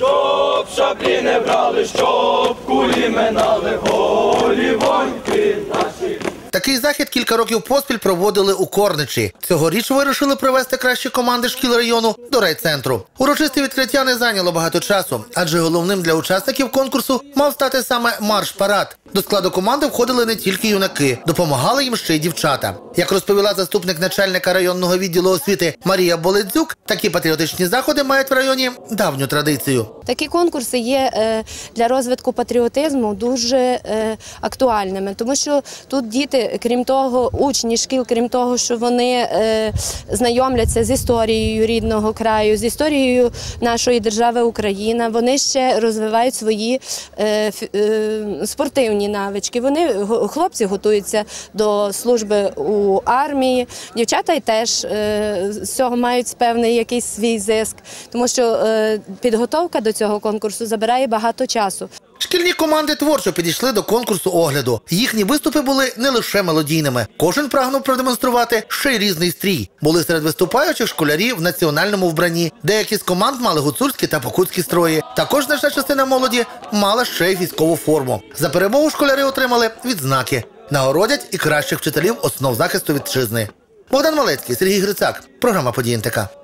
Щоб шаблі не брали, щоб кулі минали, голівоньки наші. Такий захід кілька років поспіль проводили у Корничі. Цьогоріч вирішили привезти кращі команди шкіл району до райцентру. Урочисте відкриття не зайняло багато часу, адже головним для учасників конкурсу мав стати саме марш-парад. До складу команди входили не тільки юнаки, допомагали їм ще й дівчата. Як розповіла заступник начальника районного відділу освіти Марія Болидзюк, такі патріотичні заходи мають в районі давню традицію. Такі конкурси є для розвитку патріотизму дуже актуальними, тому що тут діти, крім того, учні шкіл, крім того, що вони знайомляться з історією рідного краю, з історією нашої держави Україна, вони ще розвивають свої спортивні навички. Хлопці готуються до служби у армії, дівчата теж з цього мають певний якийсь свій зиск, тому що підготовка до цього конкурсу забирає багато часу. Шкільні команди творчо підійшли до конкурсу огляду. Їхні виступи були не лише мелодійними. Кожен прагнув продемонструвати ще й різний стрій. Були серед виступаючих школярі в національному вбранні. Деякі з команд мали гуцульські та покутські строї. Також значна частина молоді мала ще й військову форму. За перемогу школяри отримали відзнаки. Нагородять і кращих вчителів основ захисту вітчизни. Богдан Малецький, Сергій Грицак. Програма «Події НТК».